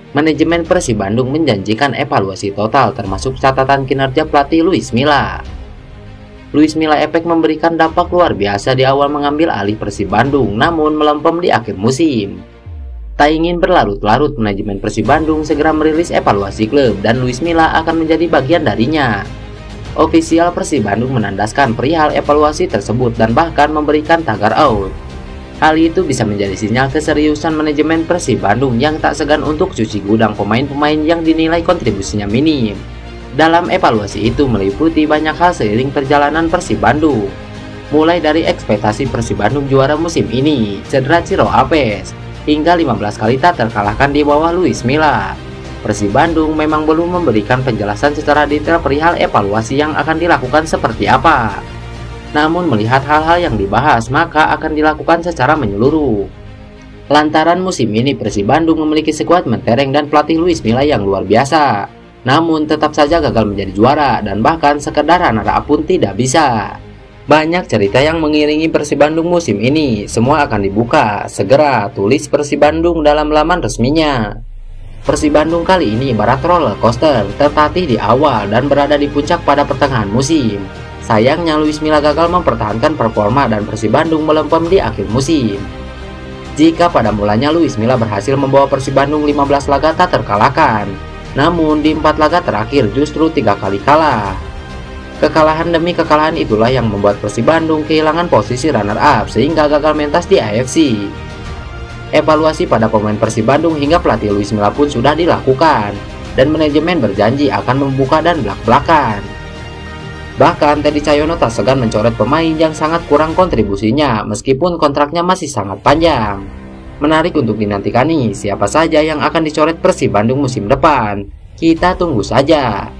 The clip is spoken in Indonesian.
Manajemen Persib Bandung menjanjikan evaluasi total termasuk catatan kinerja pelatih Luis Milla. Luis Milla Efek memberikan dampak luar biasa di awal mengambil alih Persib Bandung, namun melempem di akhir musim. Tak ingin berlarut-larut, manajemen Persib Bandung segera merilis evaluasi klub dan Luis Milla akan menjadi bagian darinya. Ofisial Persib Bandung menandaskan perihal evaluasi tersebut dan bahkan memberikan tagar out. Hal itu bisa menjadi sinyal keseriusan manajemen Persib Bandung yang tak segan untuk cuci gudang pemain-pemain yang dinilai kontribusinya minim. Dalam evaluasi itu meliputi banyak hal seiring perjalanan Persib Bandung. Mulai dari ekspektasi Persib Bandung juara musim ini, cedera Ciro Apes, hingga 15 kali tak terkalahkan di bawah Luis Milla. Persib Bandung memang belum memberikan penjelasan secara detail perihal evaluasi yang akan dilakukan seperti apa. Namun melihat hal-hal yang dibahas, maka akan dilakukan secara menyeluruh. Lantaran musim ini Persib Bandung memiliki skuad mentereng dan pelatih Luis Milla yang luar biasa. Namun tetap saja gagal menjadi juara dan bahkan sekedar runner-up pun tidak bisa. Banyak cerita yang mengiringi Persib Bandung musim ini, semua akan dibuka. Segera tulis Persib Bandung dalam laman resminya. Persib Bandung kali ini ibarat roller coaster, tertatih di awal dan berada di puncak pada pertengahan musim. Sayangnya Luis Milla gagal mempertahankan performa dan Persib Bandung melempem di akhir musim. Jika pada mulanya Luis Milla berhasil membawa Persib Bandung 15 laga tak terkalahkan, namun di 4 laga terakhir justru 3 kali kalah. Kekalahan demi kekalahan itulah yang membuat Persib Bandung kehilangan posisi runner-up sehingga gagal mentas di AFC. Evaluasi pada pemain Persib Bandung hingga pelatih Luis Milla pun sudah dilakukan, dan manajemen berjanji akan membuka dan belak-belakan. Bahkan Teddy Cahyono tak segan mencoret pemain yang sangat kurang kontribusinya meskipun kontraknya masih sangat panjang. Menarik untuk dinantikan nih, siapa saja yang akan dicoret Persib Bandung musim depan. Kita tunggu saja.